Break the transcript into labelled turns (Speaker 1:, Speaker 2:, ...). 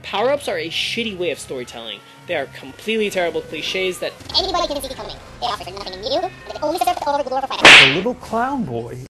Speaker 1: Power-ups are a shitty way of storytelling. They are completely terrible cliches that
Speaker 2: anybody can see coming. They offer nothing new, and they only serve over the door for finance.
Speaker 3: The little clown boy